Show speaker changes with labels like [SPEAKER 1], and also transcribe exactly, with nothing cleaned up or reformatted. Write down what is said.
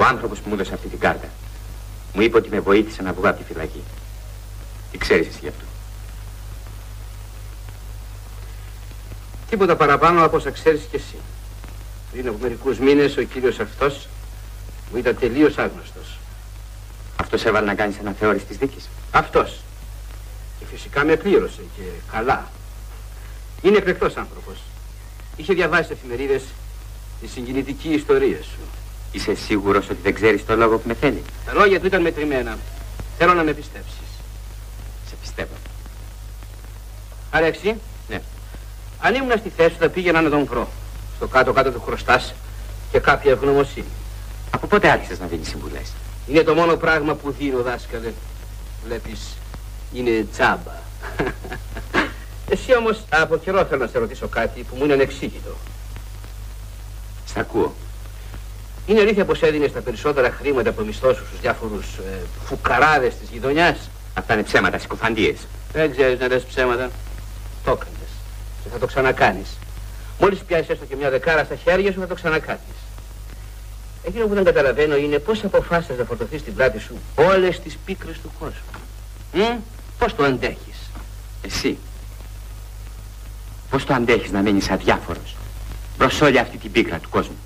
[SPEAKER 1] άνθρωπος που μου έδωσε αυτή την κάρτα μου είπε ότι με βοήθησε να βγω από τη φυλακή. Τι ξέρεις εσύ γι' αυτό?
[SPEAKER 2] Τίποτα παραπάνω από όσα ξέρεις κι εσύ. Πριν από μερικούς μήνες ο κύριος αυτός μου ήταν τελείως άγνωστος.
[SPEAKER 1] Αυτός έβαλε να κάνεις αναθεώρηση της δίκης?
[SPEAKER 2] Αυτός. Και φυσικά με πλήρωσε και καλά. Είναι εκλεκτός άνθρωπος. Είχε διαβάσει στις εφημερίδες τη συγκινητική ιστορία σου.
[SPEAKER 1] Είσαι σίγουρος ότι δεν ξέρεις το λόγο που με θέλει?
[SPEAKER 2] Τα λόγια του ήταν μετρημένα. Θέλω να με πιστέψεις.
[SPEAKER 1] Σε πιστεύω.
[SPEAKER 2] Αλέξη.
[SPEAKER 1] Ναι.
[SPEAKER 2] Αν ήμουν στη θέση θα πήγαινα να τον βρω. Στο κάτω-κάτω του χρωστάς και κάποια ευγνωμοσύνη.
[SPEAKER 1] Από πότε άρχισες να δίνεις συμβουλές?
[SPEAKER 2] Είναι το μόνο πράγμα που δίνω, δάσκαλε. Βλέπεις, είναι τζάμπα. Εσύ όμως από καιρό θέλω να σε ρωτήσω κάτι που μου είναι ανεξήγητο.
[SPEAKER 1] Σ' ακούω.
[SPEAKER 2] Είναι αλήθεια πως έδινες τα περισσότερα χρήματα από μισθό σου στους διάφορους ε, φουκαράδες της γειτονιάς?
[SPEAKER 1] Αυτά είναι ψέματα, συκοφαντίες.
[SPEAKER 2] Δεν ξέρεις να λες ψέματα. Το έκανες. Και θα το ξανακάνεις. Μόλις πιάσεις έστω και μια δεκάρα στα χέρια σου θα το ξανακάνεις. Εκείνο που δεν καταλαβαίνω είναι πώς αποφάσισες να φορτωθείς στην πλάτη σου όλες τις πίκρες του κόσμου. Μ? Πώς το αντέχεις?
[SPEAKER 1] Εσύ. Πώς το αντέχεις να μένεις αδιάφορος μπρος όλη αυτή την πίκρα του κόσμου?